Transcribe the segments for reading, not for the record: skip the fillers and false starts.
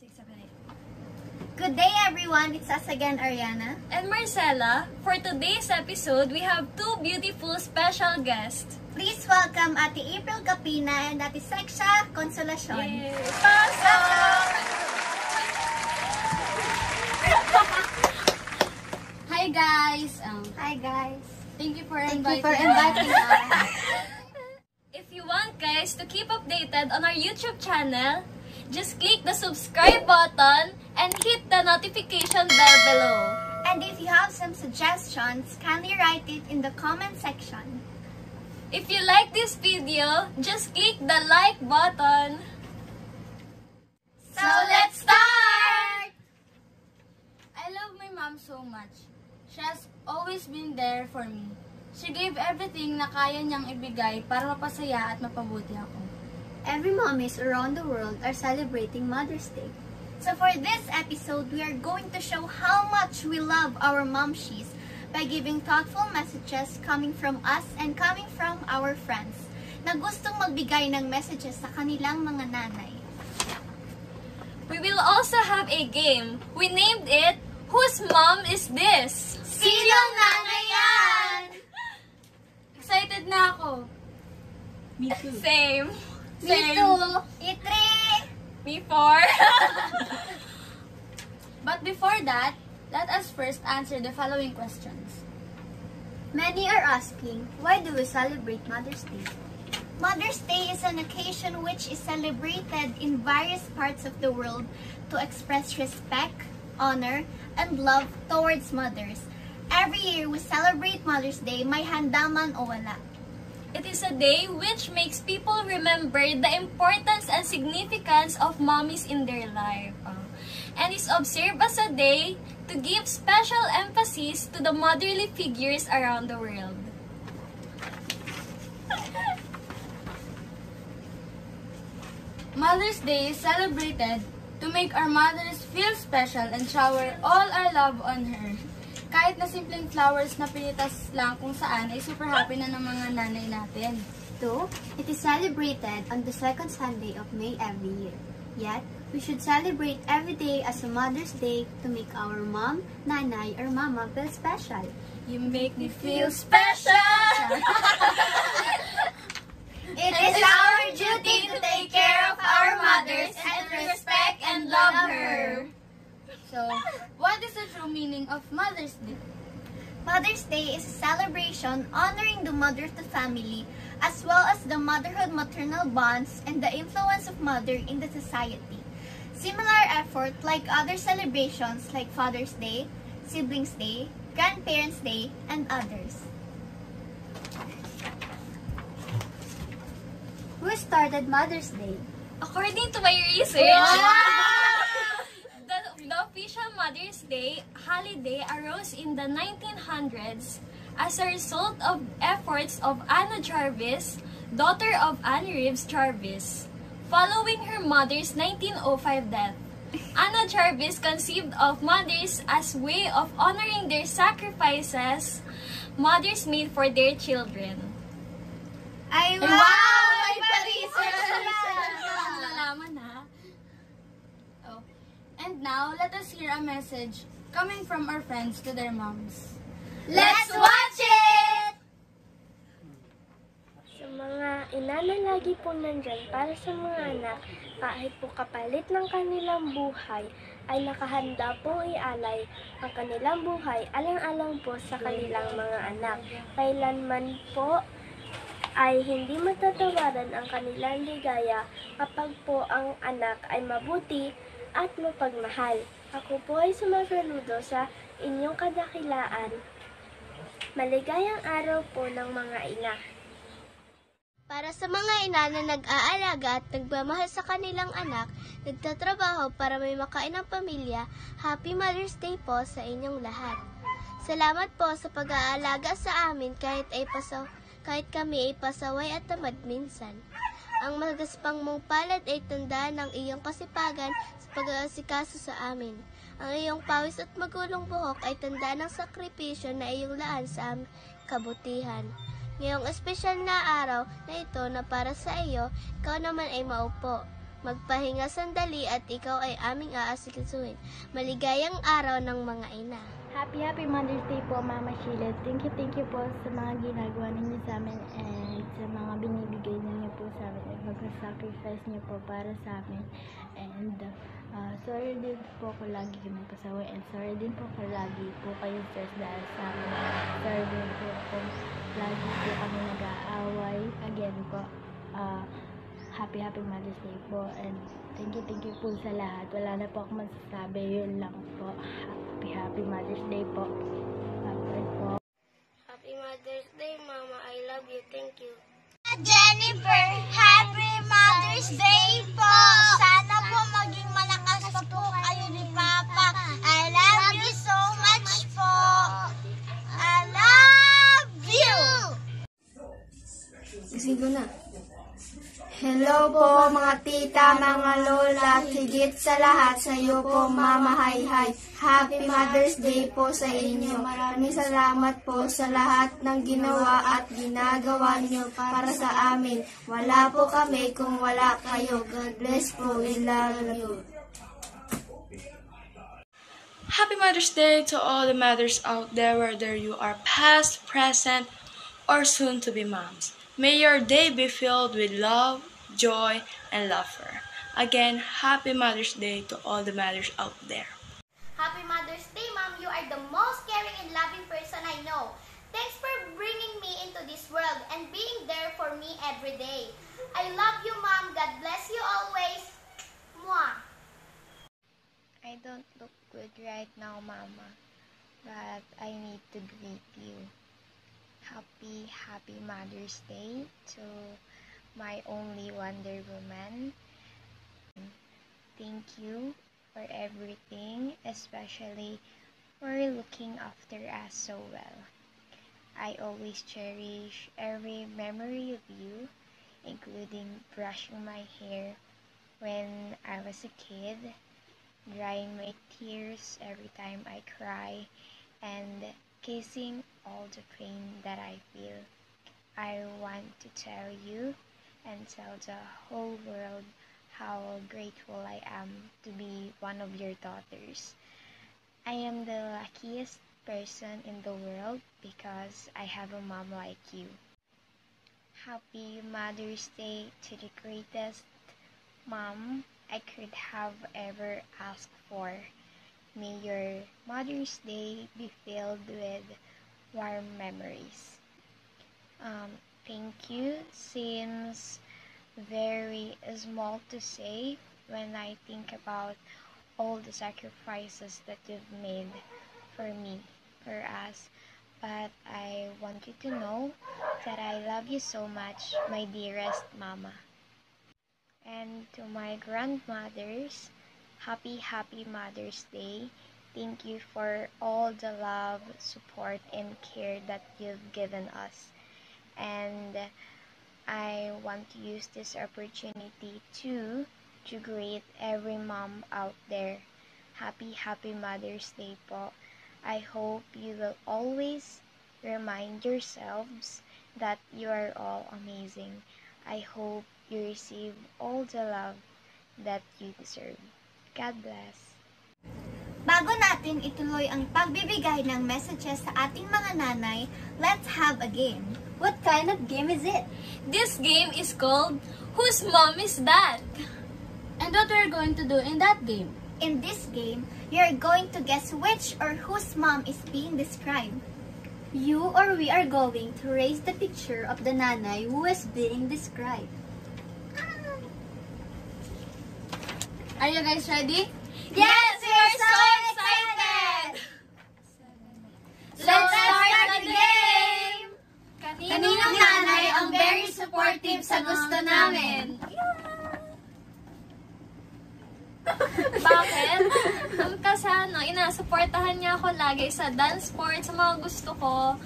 Good day everyone, it's us again, Arianah and Marcela. For today's episode, we have two beautiful special guests. Please welcome Ate April Capina and Ate Xexia Consolacion. Pasok! Hi guys! Hi guys! Thank you for inviting us. If you want guys to keep updated on our YouTube channel, just click the subscribe button and hit the notification bell below. And if you have some suggestions, kindly write it in the comment section. If you like this video, just click the like button. So let's start! I love my mom so much. She has always been there for me. She gave everything na kaya niyang ibigay para mapasaya at mapabuti ako. Every mommies around the world are celebrating Mother's Day. So for this episode, we are going to show how much we love our momshies by giving thoughtful messages coming from us and coming from our friends na gustong magbigay ng messages sa kanilang mga nanay. We will also have a game. We named it, Whose Mom Is This? Sinong nanay yan? Excited na ako. Me too. Same. Me too. Itri! Me four. But before that, let us first answer the following questions. Many are asking, why do we celebrate Mother's Day? Mother's Day is an occasion which is celebrated in various parts of the world to express respect, honor, and love towards mothers. Every year we celebrate Mother's Day, may handa man o wala. It is a day which makes people remember the importance and significance of mommies in their life. And is observed as a day to give special emphasis to the motherly figures around the world. Mother's Day is celebrated to make our mothers feel special and shower all our love on her. Kahit na simpleng flowers na pinitas lang kung saan ay super happy na ng mga nanay natin. 2. It is celebrated on the second Sunday of May every year. Yet, we should celebrate every day as a Mother's Day to make our mom, nanay, or mama feel special. You make me feel special! It is our duty to take care of our mothers and to respect and love her. So, what is the true meaning of Mother's Day? Mother's Day is a celebration honoring the mother of the family as well as the motherhood-maternal bonds and the influence of mother in the society. Similar effort like other celebrations like Father's Day, Siblings Day, Grandparents' Day, and others. Who started Mother's Day? According to my research, the official Mother's Day holiday arose in the 1900s as a result of efforts of Anna Jarvis, daughter of Annie Reeves Jarvis. Following her mother's 1905 death, Anna Jarvis conceived of mothers as way of honoring their sacrifices mothers made for their children. Ay, wow! May pa-research Nalaman ha? Oh. And now, let us hear a message coming from our friends to their moms. Let's watch it! Sa mga ina na lagi po nandyan para sa mga anak, kahit po kapalit ng kanilang buhay, ay nakahanda pong ialay ang kanilang buhay alang-alang po sa kanilang mga anak. Kailanman po ay hindi matatawaran ang kanilang ligaya kapag po ang anak ay mabuti at mapagmahal. Ako po ay sumasaludo sa inyong kadakilaan. Maligayang araw po ng mga ina. Para sa mga ina na nag-aalaga at nagmamahal sa kanilang anak, nagtatrabaho para may makain ang pamilya, Happy Mother's Day po sa inyong lahat. Salamat po sa pag-aalaga sa amin kahit kami ay pasaway at tamad minsan. Ang magaspang mong palad ay tandaan ng iyong kasipagan sa pag-aasikaso sa amin. Ang iyong pawis at magulong buhok ay tandaan ng sakripisyo na iyong laan sa aming kabutihan. Ngayong espesyal na araw na ito na para sa iyo, ikaw naman ay maupo. magpahinga sandali at ikaw ay aming aasikasuhin. Maligayang araw ng mga ina. Happy Mother's Day po, Mama Sheila. Thank you po sa mga ginagawa ninyo sa amin and sa mga binibigay ninyo po sa amin at mag-sacrifice niyo po para sa amin. And sorry din po ko lagi kayo magpasaway and sorry din po ko lagi po kayo stress dahil sa amin. Sorry din po kung lagi po kami nag-aaway. Again po, Happy Mother's Day po and thank you po sa lahat. Wala na po ako masasabi, yun lang po. Happy Mother's Day po. Bye po. Happy Mother's Day, Mama. I love you. Thank you. Jennifer, Happy Mother's Day po! Sana po maging malakas pa po kayo ni Papa. I love you so much po! I love you! Sige na. Hello po mga tita, mga lola, higit sa lahat sa iyo po Mama Hi. Happy Mother's Day po sa inyo. Maraming salamat po sa lahat ng ginawa at ginagawa niyo para sa amin. Wala po kami kung wala kayo. God bless po. We love you. Happy Mother's Day to all the mothers out there, whether you are past, present, or soon to be moms. May your day be filled with love, joy, and laughter. Again, Happy Mother's Day to all the mothers out there. Happy Mother's Day, Mom. You are the most caring and loving person I know. Thanks for bringing me into this world and being there for me every day. I love you, Mom. God bless you always. Mwah. I don't look good right now, Mama, but I need to greet you. Happy Mother's Day to my only Wonder Woman. Thank you for everything, especially for looking after us so well. I always cherish every memory of you, including brushing my hair when I was a kid, drying my tears every time I cry, and kissing all the pain that I feel. I want to tell you and tell the whole world how grateful I am to be one of your daughters. I am the luckiest person in the world because I have a mom like you. Happy Mother's Day to the greatest mom I could have ever asked for. May your Mother's Day be filled with warm memories. Thank you seems very small to say when I think about all the sacrifices that you've made for me, for us. But I want you to know that I love you so much, my dearest Mama. And to my grandmothers, Happy Mother's Day. Thank you for all the love, support, and care that you've given us. And I want to use this opportunity to greet every mom out there. Happy Mother's Day po. I hope you will always remind yourselves that you are all amazing. I hope you receive all the love that you deserve. God bless. Bago natin ituloy ang pagbibigay ng messages sa ating mga nanay, let's have a game. What kind of game is it? This game is called Whose Mom Is That? And what we're going to do in that game? In this game, you're going to guess which or whose mom is being described. You or we are going to raise the picture of the nanay who is being described. Are you guys ready? Yes, we are so excited! Let's start the game! Kaninong nanay ang very supportive sa gusto namin? Bakit? Kasi inasuportahan niya ako lagi sa dance sports, sa mga gusto ko.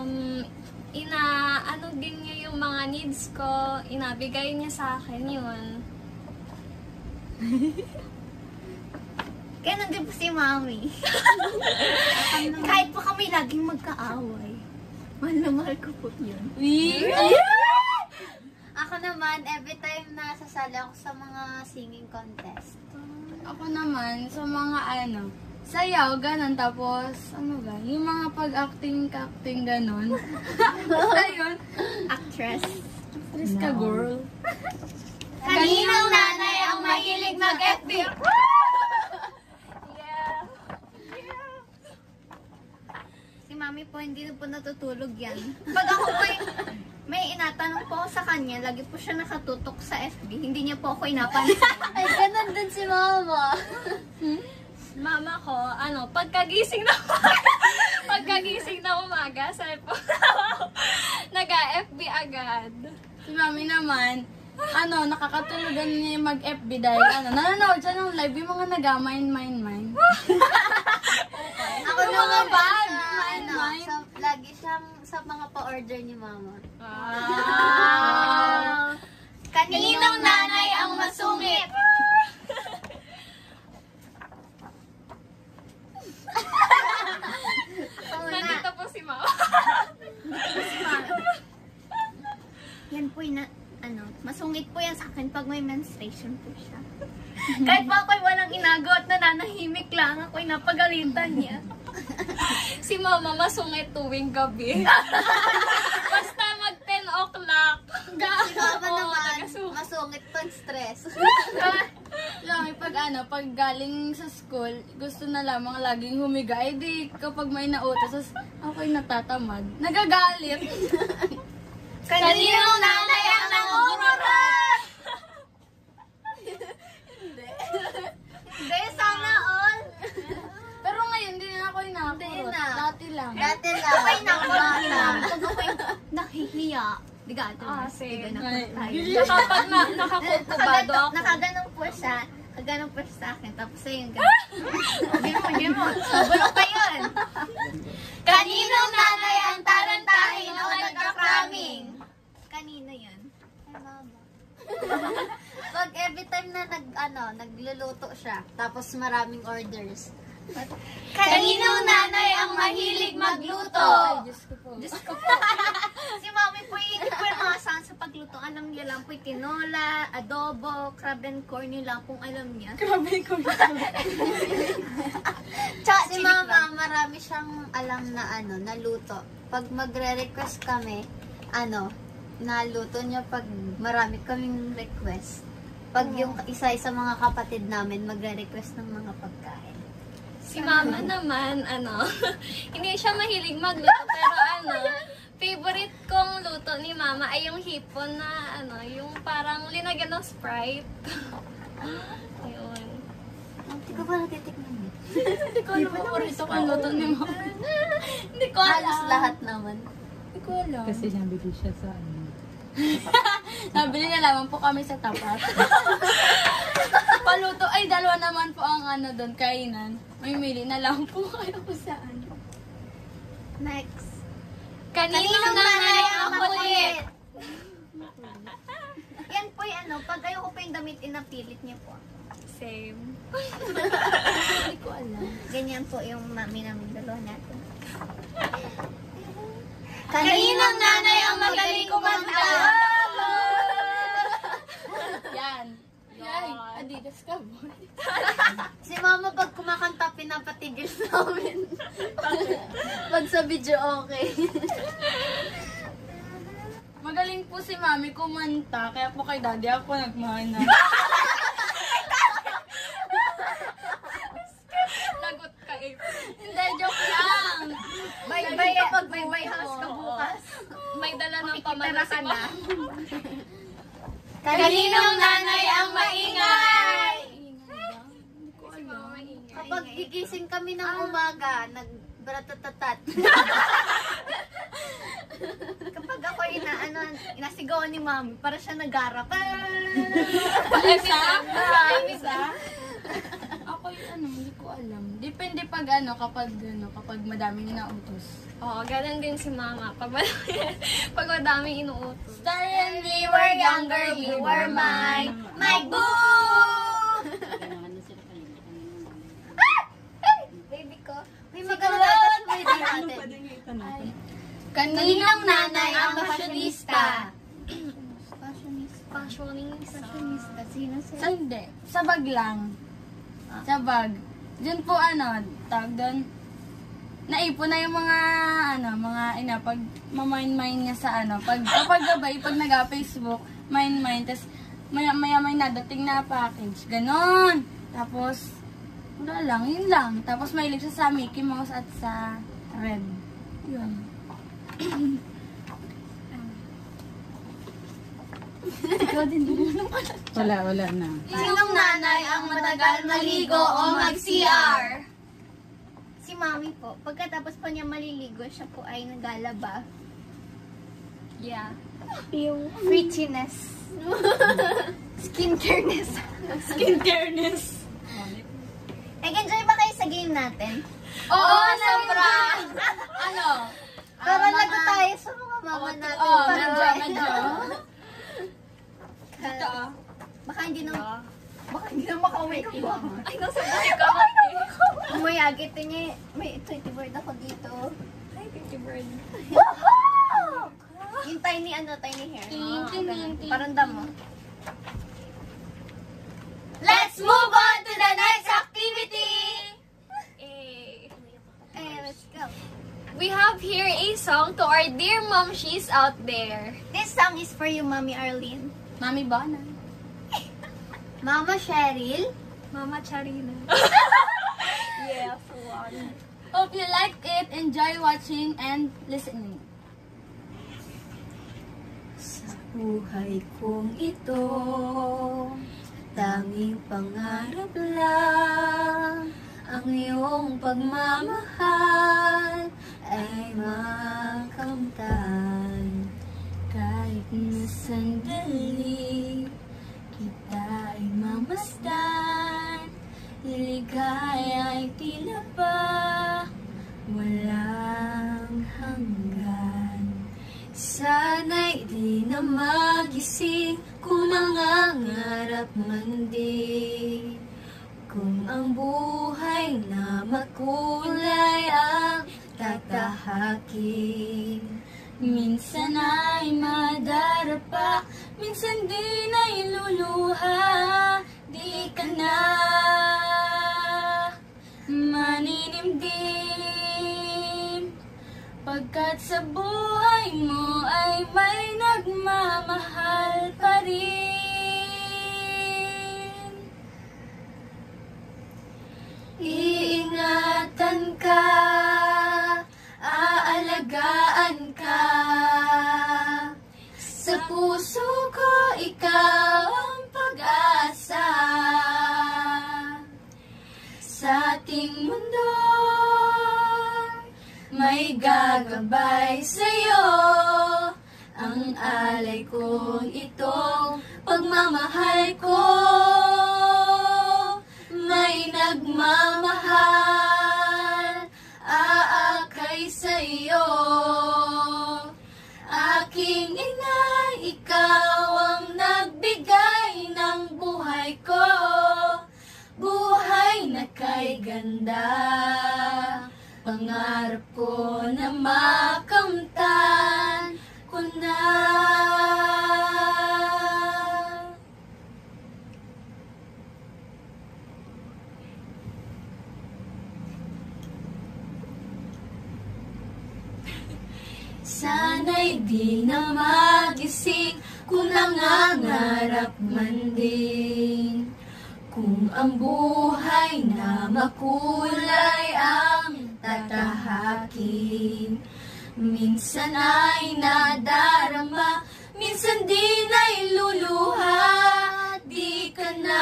Din niya yung mga needs ko. Inabigay niya sa akin yun. Kaya nandun po si Mami. Kahit po kami laging magkaaway. Mahal na mahal ko po yun. Ako naman, every time na sasali ako sa mga singing contest. Ako naman, sa mga sayaw, ganon. Tapos, yung mga pag-acting, ganon. Ayun. Actress. Actress ka, girl. Kaninong nanay ang mahilig mag-FB? Si mami po, hindi na po natutulog yan. Pag ako po may inatanong po ako sa kanya, lagi po siya nakatutok sa FB. Hindi niya po ako inapansin. Ay, ganun din si mama. Mama ko, pagkagising na umaga, cellphone nag-FB agad. Si mami naman, nakakatulugan niya mag-FB dahil nanonood siya ng live yung mga nag-mine. Ako naman ba? Lagi siyang sa mga pa-order ni mama. Kaninong nanay ang masungit? Nandito po si Mama. Yan po masungit po yan sa akin pag may menstruation po siya. Kahit po ako'y walang inago at nananahimik lang, ako'y napagalitan niya. Si Mama masungit tuwing gabi. Basta mag 10 o'clock. Si mama naman, masungit pag stress. Pag galing sa school, gusto na lamang laging humiga. Eh di, kapag may nautos, ako'y natatamad. Nagagalit. Kaninong nanay ang nangungurat? Hindi, sana all. Pero ngayon, hindi na ako inakurot. Hindi na. Dati lang. Dati lang. Ako'y nakurot. Pag ako'y nahihiya. Diga, same. tayo. Kapag nakakultubado ako. Nakaganong po siya. Nakaganong po siya sa akin. Tapos ayun, Hindi mo. Sabulok ka yun. Kaninong nanay ang tarantahin o nagka-cramming? Kanino yun? Ay, mama. Pag every time na nagluluto siya, tapos maraming orders. Kaninong nanay ang mahilig magluto? Ay, Diyos ko po. Si mami po, hindi po yung mga saan sa pagluto. Alam niya lang po yung tinola, adobo, crab and corn, yun lang pong alam niya. Grabe ko. Si mama, marami siyang alam na naluto. Pag magre-request kami, naluto niya pag marami kaming request. Pag yung isa-isa mga kapatid namin magre-request ng mga pagkain. Si Mama naman, hindi siya mahilig magluto, pero favorite kong luto ni Mama ay yung hipon na, yung parang linagyan ng Sprite. Ayun. Hindi ko pa natitikman eh. Hindi ko alam. Paborito ko ang luto ni Mama. Hindi ko alam. Halos lahat naman. Hindi ko alam. Kasi nabili siya sa Nabili na lamang po kami sa tapat. Paluto. Ay, dalawa naman po ang doon, kainan. May mili na lang po kayo kung saan. Next. Kaninong nanay ang makulit? Yan po yung pag ayoko po yung damit, inapilit niya po. Same. Hindi ko alam. Ganyan po yung mami namin dalawa natin. Kaninong nanay ang magaling kumanta? Yan. Yan. Adidas ka, boy. Si mama pag kumakanta, pinapatigil namin. Pag sa video, okay. Magaling po si Mami kumanta, kaya po kay Daddy ako nagmana. Lagot ka eh. Hindi, joke lang. Bye-bye house ka bukas. May dala ng Makikitara pamana ka si na. Mama. Kaninong nanay ang maingay? Si Mama maingay. Kapag gigising kami ng umaga, nagbratatat. Kapag ako inasigawan ni mami, para siya nag-arap. Isa? Ako hindi ko alam. Depende pag kapag madaming nautos. Oo, ganun din si Mama. Pag madaming inuutos. Star and we were younger, you were my boo! Baby ko. May maganda tapos may di natin. Kaninong Nanay ang fashionista. Sino Sa hindi. Sa bag lang. Sa bag. Diyan po tawag doon. Naipon na yung mga, mga ina, pag mamain-main nga sa pag gabay, pag nag-Facebook, main-main, tas maya may nadating na package. Ganon. Tapos, wala lang, yun lang. Tapos mahilig siya sa Mickey Mouse at sa Red. Yun. Ikaw din Wala na. Sinong nanay ang matagal maligo o mag-CR? Si Mami po. Pagkatapos po niya maliligo, siya po ay naglalaba. Yeah. Yung Prettiness. Skincareness. Skincareness. Nag-enjoy ba kayo sa game natin? Oo, sobra! Para lago tayo sa mga mama natin. Oo, Para medyo. Baka hindi na makauwi ka ba? Ay, nasa buhay ka ba? Umayagit niya. May Tweety bird ako dito. Hi, Pinky Bird. Yung tiny hair. Ting. Parandam mo. Let's move on to the next activity! Let's go. We have here a song to our dear momshies out there. This song is for you, Mommy Arlene. Mami Bona. Mama Cheryl. Mama Charina. Yes, one. Hope you like it, enjoy watching and listening. Sa buhay kong ito, tanging pangarap lang ang iyong pagmamahal ay makamtan. Kahit na sandali kita ay mamasdan, ligaya ay tila ba walang hanggan. Sana'y di na magising kung nangangarap man din, kung ang buhay na makulay ang tatahakin. Minsan ay madarapa, minsan din ay luluha, di ka na maninimdim, pagkat sa buhay mo ay may nagmamahal pa rin. Iingatan ka, aalagaan ka, sa puso ko ikaw ang pag-asa. Sa ating mundo may gagabay sa'yo, ang alay kong itong pagmamahal ko. May nagmamahal, aakay sa'yo. Aking ina, ikaw ang nagbigay ng buhay ko, buhay na kay ganda. Pangarap ko na makamtan ko na. Sana'y di na magising kung nangangarap man din, kung ang buhay na makulay ang tatahakin. Minsan ay nadarama, minsan din ay luluha, di ka na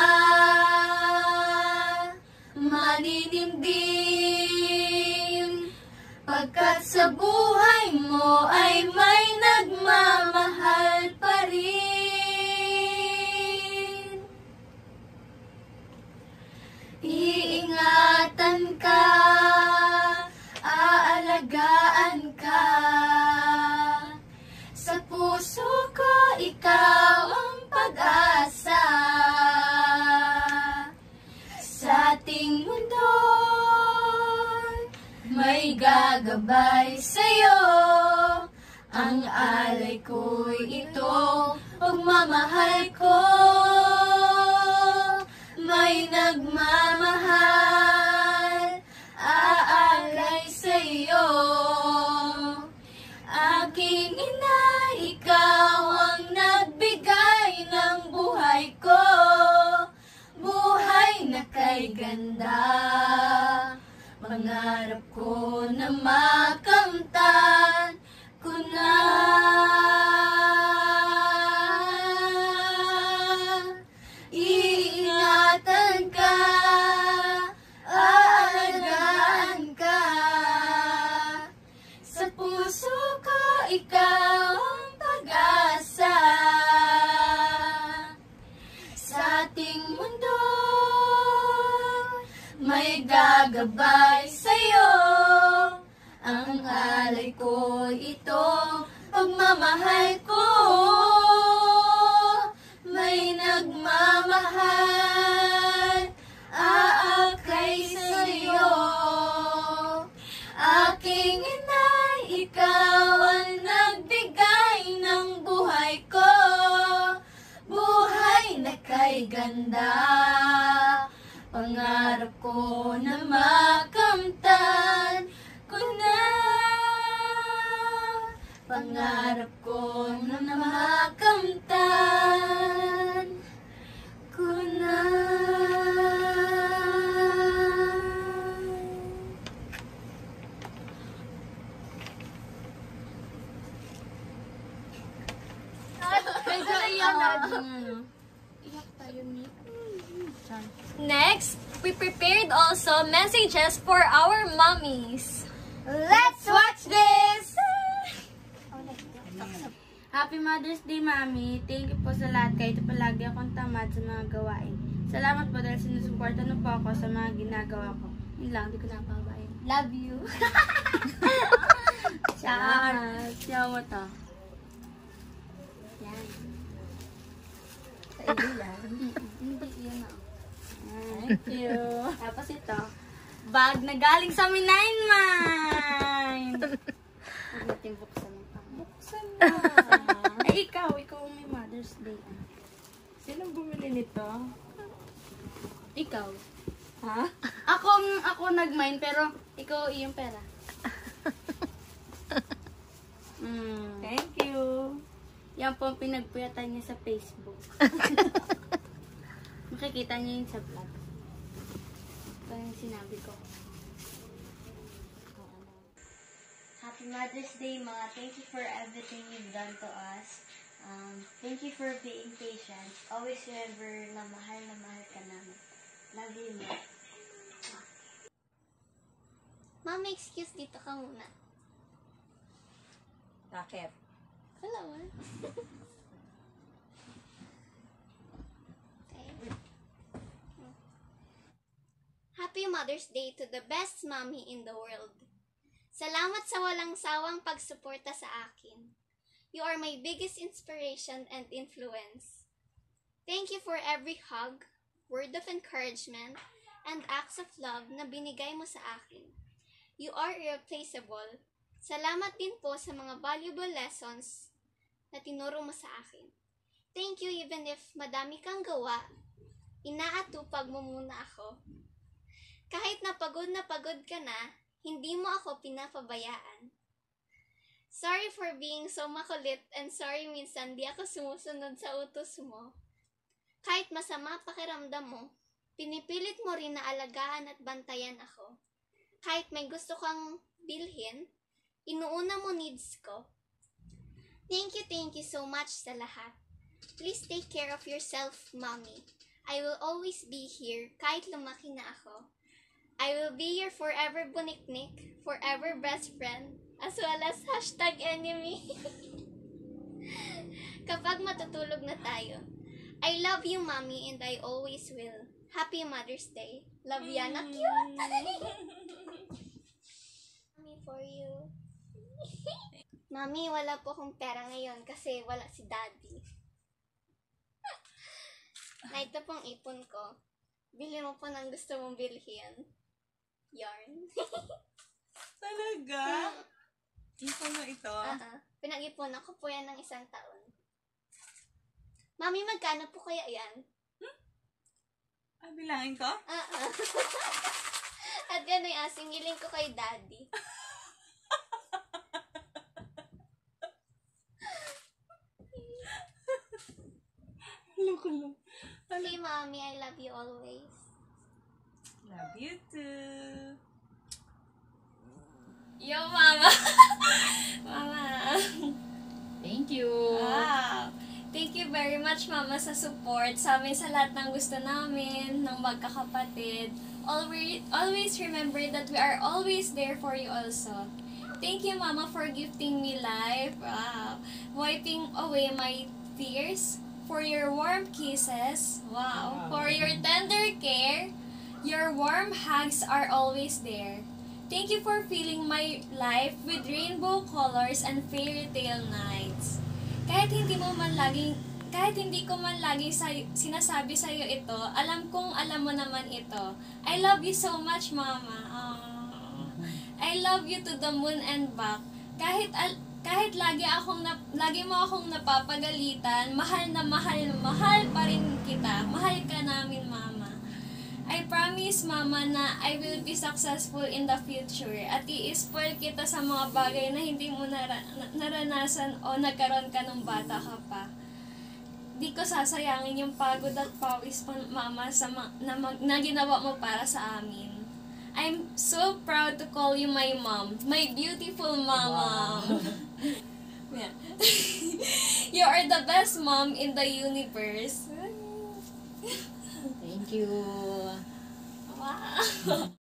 maninimdim, pagkat sa buhay mo ay may nagmamahal pa rin. Iingatan ka, aalagaan ka, sa puso ko ikaw ang pag-asa. Sa ating mundo may gagabay sa'yo, ang alay ko'y itong pagmamahal ko. nagmamahal, aalay sa'yo. Aking ina, ikaw ang nagbigay ng buhay ko, buhay na kay ganda. Pangarap ko na makamtan ko na. Iingatan ka, aalagaan ka. Sa puso ko, ikaw ang pag-asa. Sa ating mundo, may gagabay sa'yo. Ang alay ko, itong pagmamahal ko. May nagmamahal, aakay sa'yo. Aking inay, ikaw ang nagbigay ng buhay ko, buhay na kay ganda. Pangarap ko na makamtan ko na. Pangarap ko na makamtan ko na. Next, we prepared also messages for our mommies. Let's watch this! Happy Mother's Day, Mami. Thank you po sa lahat. Kahit palagi akong tamad sa mga gawain. Salamat po dahil sinusuporta na po ako sa mga ginagawa ko. Yun lang, di ko napabayan. Love you. Salamat. Siya mo to. Yan. Sa iyo yan. Hindi, yan o. Thank you. Tapos ito, bag na galing sa Minine Mind. Huwag natin buksan ng pang. Buksan na. Ay, ikaw may Mother's Day. Sinong bumili nito? Ikaw. Ha? Ako nag-mine, pero ikaw iyong pera. Thank you. Yan po ang pinagpuyatan niya sa Facebook. Makikita niyo yun sa vlog. Ito yung sinabi ko. Happy Mother's Day, Ma. Thank you for everything you've done to us. Thank you for being patient. Always remember na mahal ka namin. Love you, Ma. Mama, excuse, dito ka muna. Bakit? Wala, wala. Happy Mother's Day to the best mommy in the world. Salamat sa walang sawang pagsuporta sa akin. You are my biggest inspiration and influence. Thank you for every hug, word of encouragement, and acts of love na binigay mo sa akin. You are irreplaceable. Salamat din po sa mga valuable lessons na tinuro mo sa akin. Thank you even if madami kang gawa, inaatupag mo muna ako. Kahit na pagod ka na, hindi mo ako pinapabayaan. Sorry for being so makulit and sorry minsan di ako sumusunod sa utos mo. Kahit masama pakiramdam mo, pinipilit mo rin na alagaan at bantayan ako. Kahit may gusto kang bilhin, inuuna mo needs ko. Thank you so much sa lahat. Please take care of yourself, Mommy. I will always be here kahit lumaki na ako. I will be your forever buniknik, forever best friend, as well as #enemy. Kapag matutulog na tayo. I love you, Mommy, and I always will. Happy Mother's Day. Love Yana. Cute! Mommy, for you. Mommy, wala po akong pera ngayon kasi wala si Daddy. Na ito pong ipon ko. Bili mo po ng gusto mong bilhin. Yarn. Talaga? Ipon mo ito? Pinag-ipunan ko po yan ng 1 taon. Mami, magkano po kaya yan? Ano Bilangin ko? At yan ay singilin ko kay Daddy. Hello. Say, Mommy, I love you always. Love you too. Yo, Mama! Mama! Thank you. Wow! Thank you very much, Mama, sa support sa amin sa lahat ng gusto namin, ng magkakapatid. Always remember that we are always there for you also. Thank you, Mama, for gifting me life. Wow! Wiping away my tears. For your warm kisses. Wow! For your tender care. Your warm hugs are always there. Thank you for filling my life with rainbow colors and fairy tale nights. Kahit hindi ko man laging sinasabi sa iyo ito, alam kong alam mo naman ito. I love you so much, Mama. Aww. I love you to the moon and back. Kahit lagi mo akong napapagalitan, mahal pa rin kita. Mahal ka namin, Mama. I promise, Mama, na I will be successful in the future at i-spoil kita sa mga bagay na hindi mo naranasan o nagkaroon ka nung bata ka pa. Di ko sasayangin yung pagod at pawis mo, Mama, na ginawa mo para sa amin. I'm so proud to call you my mom, my beautiful mama. Wow. Yeah. You are the best mom in the universe. Thank you. Wow.